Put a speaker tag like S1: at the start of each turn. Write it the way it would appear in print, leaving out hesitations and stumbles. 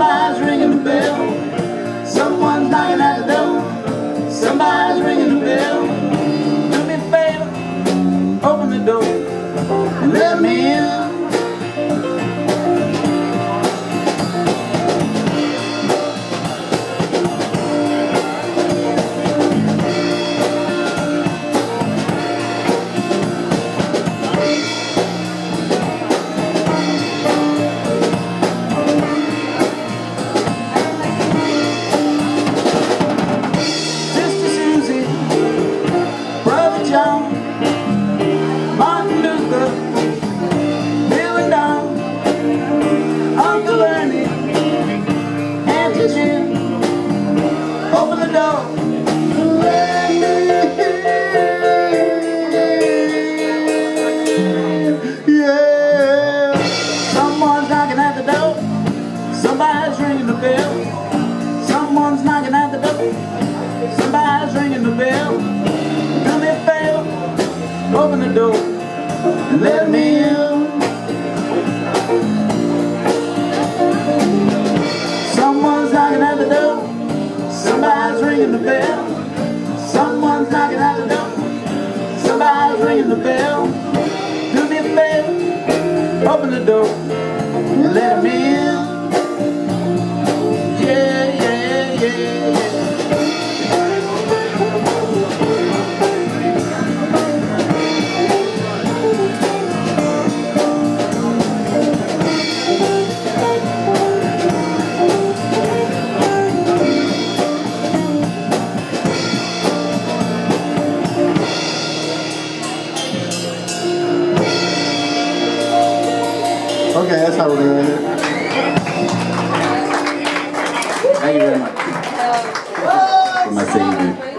S1: Somebody's ringing the bell. Someone's knocking at the door. Somebody's ringing the bell. Do me a favor, open the door and let me in. Open the door. Yeah. Someone's knocking at the door. Somebody's ringing the bell. Someone's knocking at the door. Somebody's ringing the bell. Do me a favor, open the door and let me in. Someone's knocking at the door. Somebody's ringing the bell. Someone's knocking at the door. Somebody's ringing the bell. Do me a favor, open the door and let me in. Yeah, yeah, yeah, yeah. Okay, that's how we're doing it. Thank you very much for my singing.